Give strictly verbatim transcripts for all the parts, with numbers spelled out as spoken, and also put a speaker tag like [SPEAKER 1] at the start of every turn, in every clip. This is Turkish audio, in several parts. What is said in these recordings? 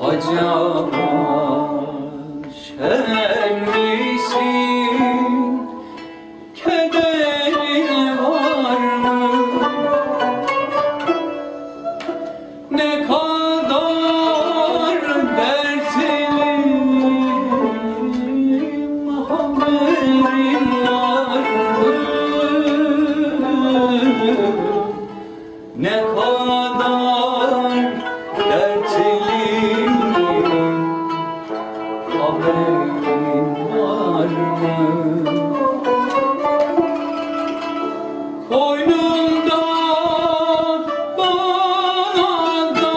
[SPEAKER 1] acaba şen misin? Kederin var mı? Ne kadar dertliyim, haberin var mı? Ne kadar dertliyim, haberin var mı? Koynumda bana da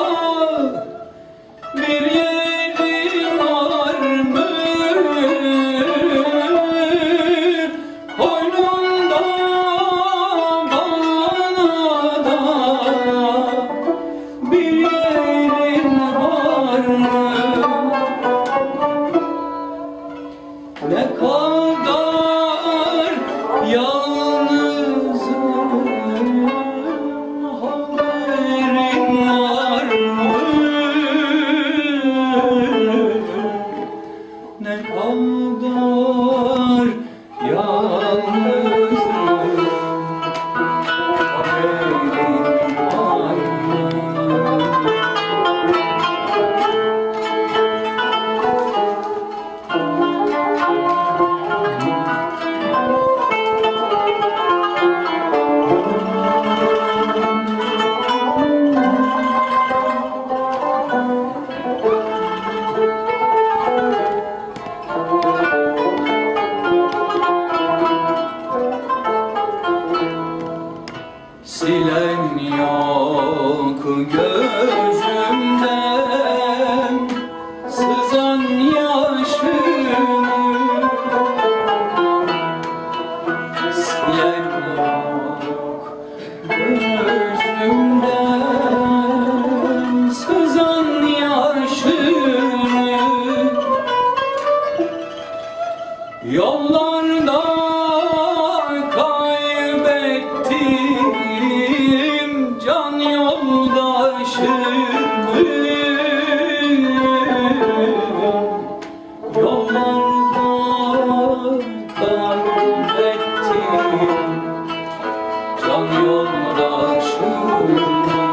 [SPEAKER 1] bir yerin var mı? Koynumda bana da bir yerin var mı? Ne kadar yalnızım, haberin var mı? Ne kadar yalnızım, haberin var mı? Silen yok gözümden sızan yaşımı, silen yok gözümden sızan yaşımı. Yollarda kaybettim can yoldaşımı. Yollarda kaybettim can yoldaşımı.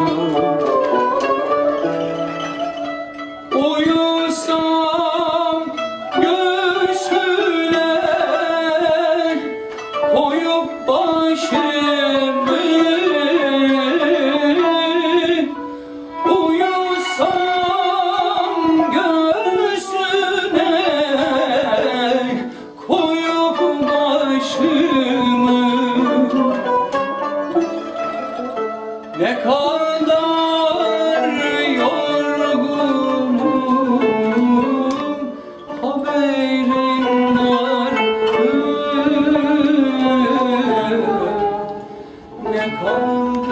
[SPEAKER 1] Uyusam göğsüne koyup başımı, uyusam göğsüne koyup başımı. Ne kadar yorgunum, haberin var mı? Ne kadar